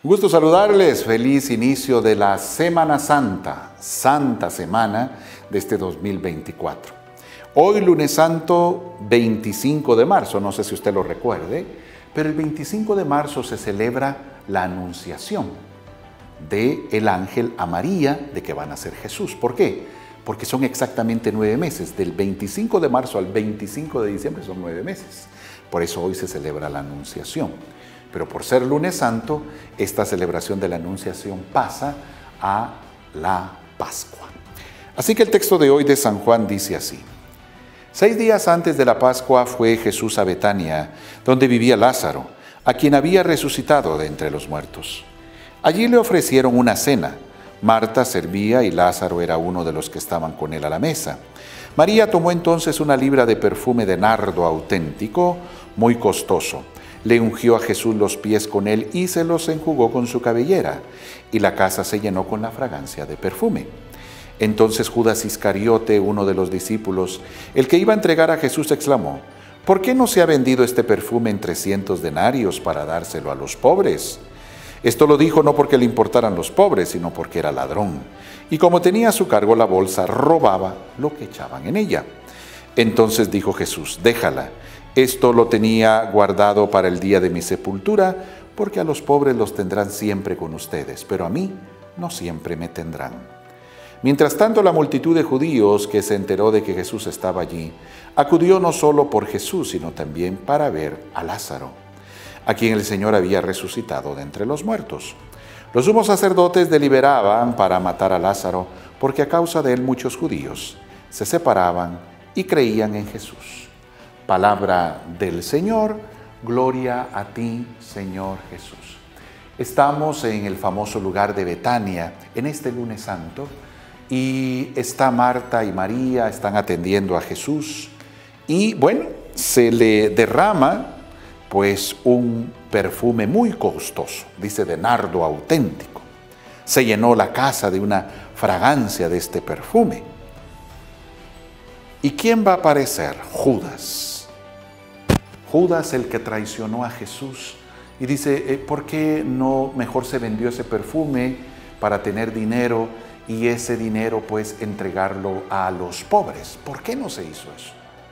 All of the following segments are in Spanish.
Un gusto saludarles, feliz inicio de la Semana Santa, Santa Semana de este 2024. Hoy lunes santo 25 de marzo, no sé si usted lo recuerde, pero el 25 de marzo se celebra la Anunciación del ángel a María de que van a ser Jesús. ¿Por qué? Porque son exactamente 9 meses, del 25 de marzo al 25 de diciembre son 9 meses. Por eso hoy se celebra la Anunciación. Pero por ser lunes santo, esta celebración de la Anunciación pasa a la Pascua. Así que el texto de hoy de San Juan dice así: 6 días antes de la Pascua fue Jesús a Betania, donde vivía Lázaro, a quien había resucitado de entre los muertos. Allí le ofrecieron una cena. Marta servía y Lázaro era uno de los que estaban con él a la mesa. María tomó entonces una libra de perfume de nardo auténtico, muy costoso. Le ungió a Jesús los pies con él y se los enjugó con su cabellera, y la casa se llenó con la fragancia de perfume. Entonces Judas Iscariote, uno de los discípulos, el que iba a entregar a Jesús, exclamó: ¿por qué no se ha vendido este perfume en 300 denarios para dárselo a los pobres? Esto lo dijo no porque le importaran los pobres, sino porque era ladrón, y como tenía a su cargo la bolsa, robaba lo que echaban en ella. Entonces dijo Jesús: déjala. Esto lo tenía guardado para el día de mi sepultura, porque a los pobres los tendrán siempre con ustedes, pero a mí no siempre me tendrán. Mientras tanto, la multitud de judíos que se enteró de que Jesús estaba allí, acudió no solo por Jesús, sino también para ver a Lázaro, a quien el Señor había resucitado de entre los muertos. Los sumos sacerdotes deliberaban para matar a Lázaro, porque a causa de él muchos judíos se separaban y creían en Jesús. Palabra del Señor, gloria a ti, Señor Jesús. Estamos en el famoso lugar de Betania, en este lunes santo, y está Marta y María, están atendiendo a Jesús, y bueno, se le derrama pues un perfume muy costoso, dice de nardo auténtico. Se llenó la casa de una fragancia de este perfume. ¿Y quién va a aparecer? Judas. Judas, el que traicionó a Jesús, y dice, ¿por qué no mejor se vendió ese perfume para tener dinero y ese dinero pues entregarlo a los pobres? ¿Por qué no se hizo eso?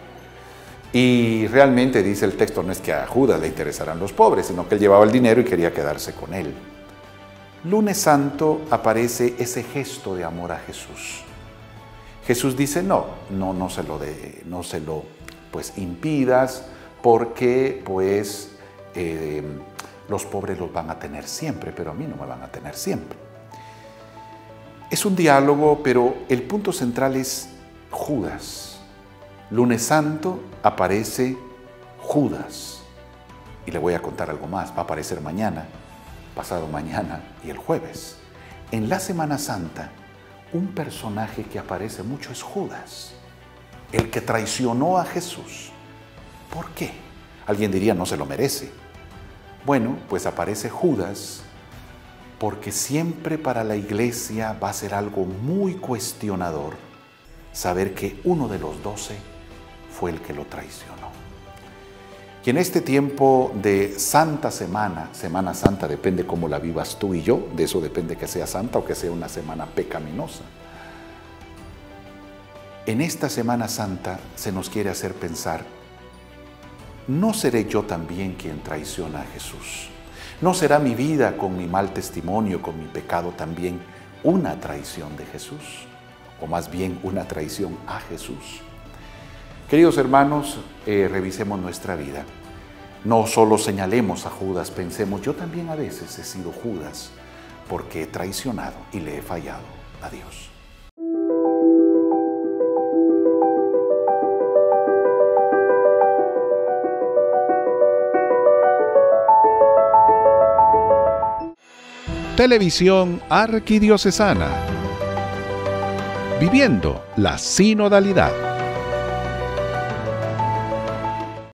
Y realmente dice el texto, no es que a Judas le interesaran los pobres, sino que él llevaba el dinero y quería quedarse con él. Lunes santo aparece ese gesto de amor a Jesús. Jesús dice, no se lo pues impidas, porque pues los pobres los van a tener siempre, pero a mí no me van a tener siempre. Es un diálogo, pero el punto central es Judas. Lunes santo aparece Judas. Y le voy a contar algo más, va a aparecer mañana, pasado mañana y el jueves. En la Semana Santa, un personaje que aparece mucho es Judas, el que traicionó a Jesús. ¿Por qué? Alguien diría, no se lo merece. Bueno, pues aparece Judas porque siempre para la iglesia va a ser algo muy cuestionador saber que uno de los 12 fue el que lo traicionó. Y en este tiempo de Santa Semana, Semana Santa, depende cómo la vivas tú y yo, de eso depende que sea santa o que sea una semana pecaminosa. En esta Semana Santa se nos quiere hacer pensar, ¿no seré yo también quien traiciona a Jesús? ¿No será mi vida con mi mal testimonio, con mi pecado también una traición de Jesús? O más bien una traición a Jesús. Queridos hermanos, revisemos nuestra vida. No solo señalemos a Judas, pensemos, yo también a veces he sido Judas porque he traicionado y le he fallado a Dios. Televisión Arquidiocesana. Viviendo la sinodalidad.